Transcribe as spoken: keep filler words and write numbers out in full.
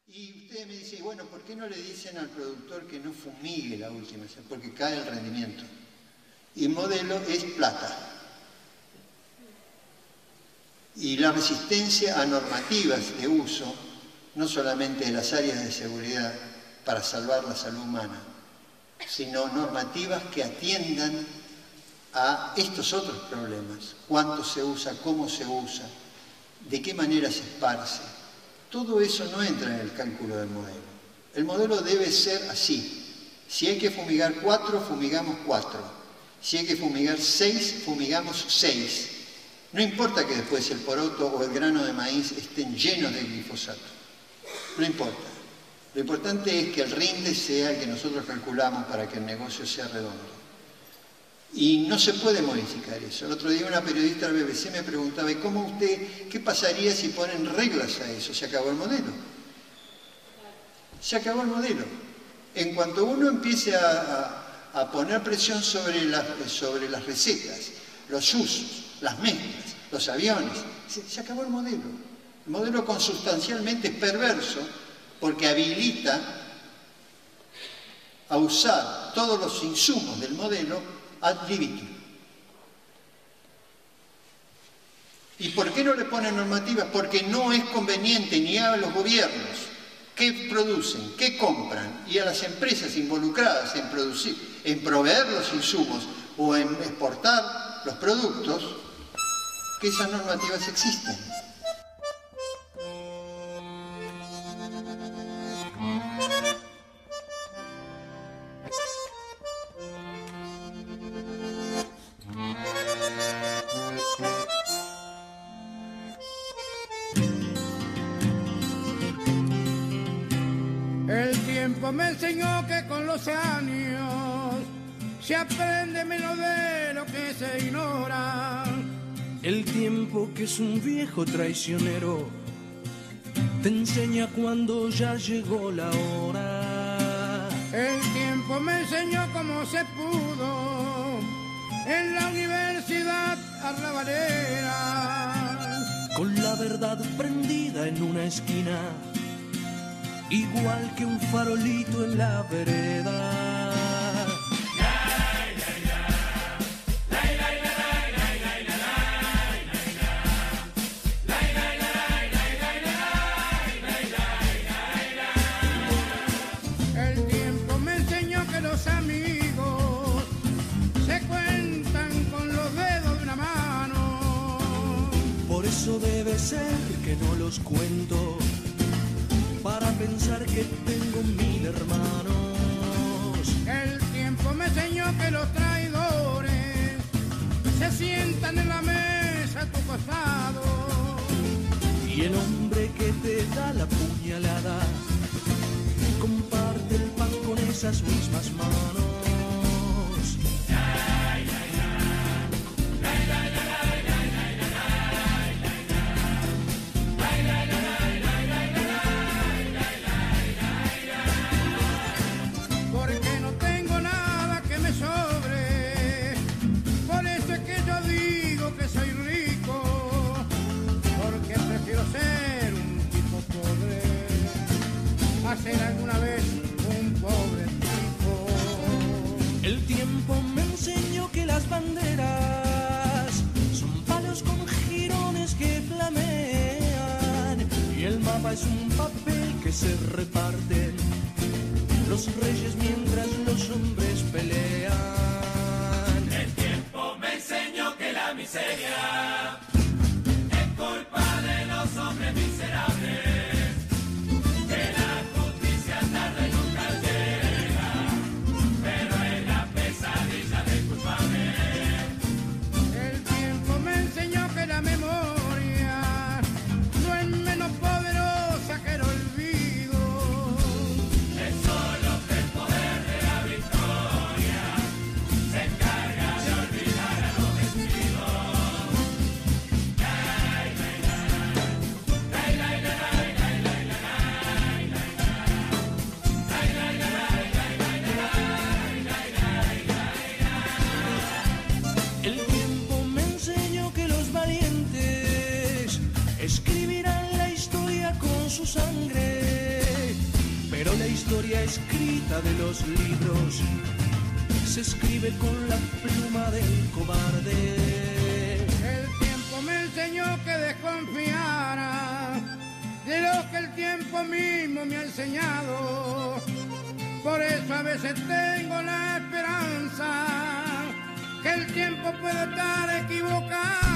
Y ustedes me dicen, bueno, ¿por qué no le dicen al productor que no fumigue la última? Porque cae el rendimiento. Y modelo es plata. Y la resistencia a normativas de uso, no solamente de las áreas de seguridad para salvar la salud humana, sino normativas que atiendan a estos otros problemas. Cuánto se usa, cómo se usa, de qué manera se esparce. Todo eso no entra en el cálculo del modelo. El modelo debe ser así. Si hay que fumigar cuatro, fumigamos cuatro. Si hay que fumigar seis, fumigamos seis. No importa que después el poroto o el grano de maíz estén llenos de glifosato. No importa. Lo importante es que el rinde sea el que nosotros calculamos para que el negocio sea redondo. Y no se puede modificar eso. El otro día una periodista del B B C me preguntaba, ¿y cómo usted, qué pasaría si ponen reglas a eso? Se acabó el modelo. Se acabó el modelo. En cuanto uno empiece a, a, a poner presión sobre, la, sobre las recetas, los usos, las mezclas, los aviones, se, se acabó el modelo. El modelo consustancialmente es perverso porque habilita a usar todos los insumos del modelo ad libitum. ¿Y por qué no le ponen normativas? Porque no es conveniente ni a los gobiernos que producen, que compran, y a las empresas involucradas en producir, en proveer los insumos o en exportar los productos, que esas normativas existen. Me enseñó que con los años se aprende menos de lo que se ignora. El tiempo, que es un viejo traicionero, te enseña cuando ya llegó la hora. El tiempo me enseñó cómo se pudo en la universidad arrabalera, con la verdad prendida en una esquina, igual que un farolito en la vereda. El tiempo me enseñó que los amigos se cuentan con los dedos de una mano. Por eso debe ser que no los cuento, para pensar que tengo mil hermanos. El tiempo me enseñó que los traidores se sientan en la mesa a tu costado. Y el hombre que te da la puñalada comparte el pan con esas mismas manos. Ser un tipo pobre, hacer alguna vez un pobre tipo. El tiempo me enseñó que las banderas son palos con jirones que flamean, y el mapa es un papel que se reparten los reyes mientras los hombres pelean. El tiempo me enseñó que la miseria culpa de los hombres miserables, que la justicia tarde nunca llega, pero es la pesadilla del culpable. El tiempo me enseñó que la memoria no es menos poderosa que el olvido. Es solo que el poder de la victoria se encarga de olvidar a los vencidos. la historia escrita de los libros se escribe con la pluma del cobarde. El tiempo me enseñó que desconfiara de lo que el tiempo mismo me ha enseñado. Por eso a veces tengo la esperanza que el tiempo puede estar equivocado.